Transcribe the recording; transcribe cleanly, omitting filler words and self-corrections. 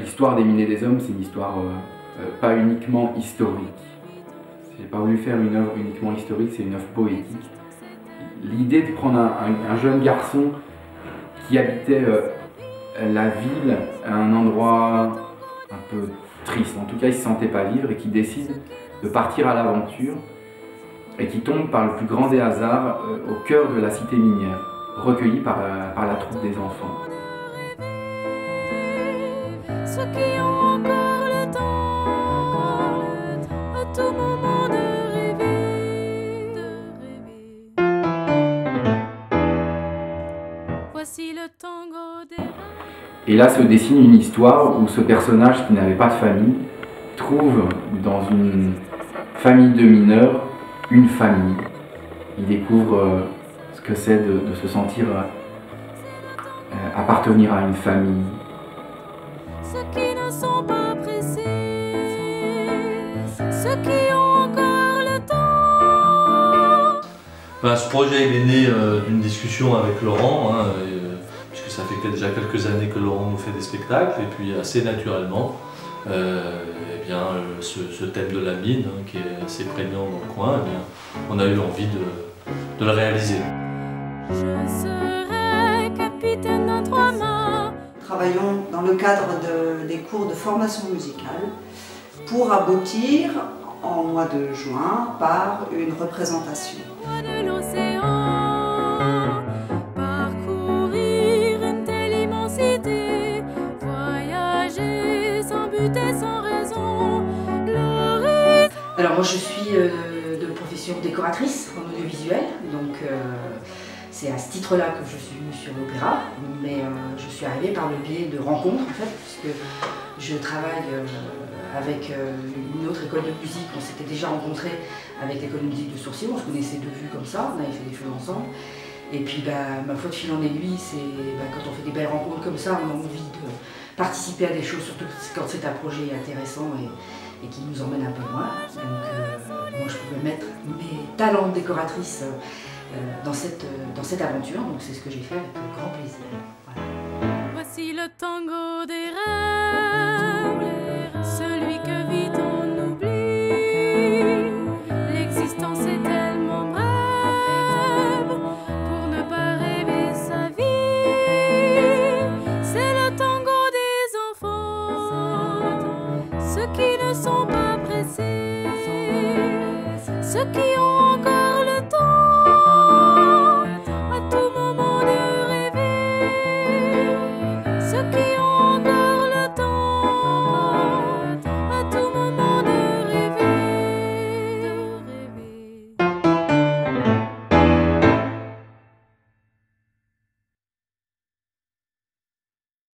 l'histoire des Mines et des Hommes, c'est une histoire pas uniquement historique. J'ai pas voulu faire une œuvre uniquement historique, c'est une œuvre poétique. L'idée de prendre un jeune garçon qui habitait la ville à un endroit un peu triste, en tout cas il ne se sentait pas vivre, et qui décide de partir à l'aventure et qui tombe par le plus grand des hasards au cœur de la cité minière, recueilli par la troupe des enfants. Ceux qui ont encore le temps, à tout moment de rêver, Voici le tango des rêves. Et là se dessine une histoire où ce personnage qui n'avait pas de famille trouve dans une famille de mineurs une famille. Il découvre ce que c'est de se sentir appartenir à une famille. Ceux qui ne sont pas pressés, ceux qui ont encore le temps. Ce projet il est né d'une discussion avec Laurent, puisque ça fait déjà quelques années que Laurent nous fait des spectacles, et puis assez naturellement, ce thème de la mine, qui est assez prégnant dans le coin, on a eu envie de le réaliser. Je serai capitaine d'un trois-mâts. Travaillons dans le cadre des cours de formation musicale pour aboutir en mois de juin par une représentation. De l'océan, parcourir une telle immensité, voyager sans but et sans raison, l'horizon. Alors moi je suis de profession décoratrice en audiovisuel, donc c'est à ce titre-là que je suis venue sur l'opéra, mais je suis arrivée par le biais de rencontres en fait, puisque je travaille avec une autre école de musique. On s'était déjà rencontrés avec l'école de musique de Sourcils, on se connaissait de vue comme ça, on avait fait des feux ensemble. Et puis ma foi de fil en aiguille, c'est quand on fait des belles rencontres comme ça, on a envie de participer à des choses, surtout quand c'est un projet intéressant et qui nous emmène un peu loin. Donc moi je pouvais mettre mes talents de décoratrice dans cette aventure, donc c'est ce que j'ai fait avec grand plaisir. Voilà. Voici le tango des rêves, celui que vit on oublie. L'existence est tellement brève pour ne pas rêver sa vie. C'est le tango des enfants, ceux qui ne sont pas pressés, ceux qui ont